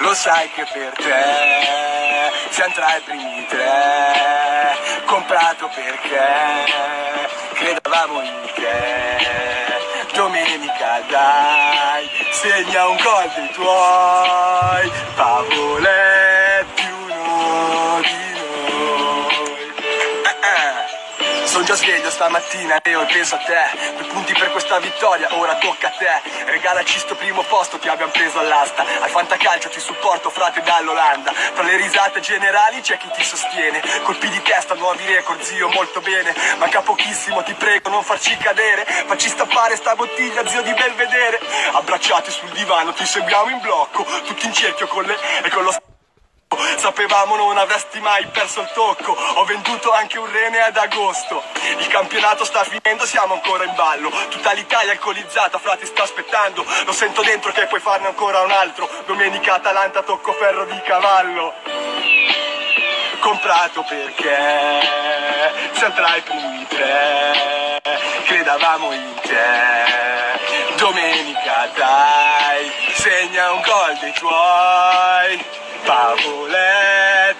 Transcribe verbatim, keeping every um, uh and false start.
Lo sai che per te siamo tra i primi tre, comprato perché credevamo in te. Domenica dai, segna un gol dei tuoi, Pavoletti uno di noi. eh eh. Sono già sveglio stamattina, Leo, e penso a te. Due punti per questa vittoria, ora tocca a te. Regalaci sto primo posto, ti abbiamo preso all'asta. Al fantacalcio ti supporto, frate, dall'Olanda. Tra le risate generali c'è chi ti sostiene. Colpi di testa, nuovi record, zio, molto bene. Manca pochissimo, ti prego, non farci cadere. Facci stappare sta bottiglia, zio di Belvedere. Abbracciati sul divano, ti seguiamo in blocco. Tutti in cerchio con le e con lo sapevamo non avresti mai perso il tocco. Ho venduto anche un rene ad agosto. Il campionato sta finendo, siamo ancora in ballo. Tutta l'Italia alcolizzata, frati, sta aspettando. Lo sento dentro che puoi farne ancora un altro. Domenica Atalanta, tocco ferro di cavallo. Comprato perché siamo tra i primi tre, credavamo in te. Domenica dai, segna un gol dei tuoi, Pavoletti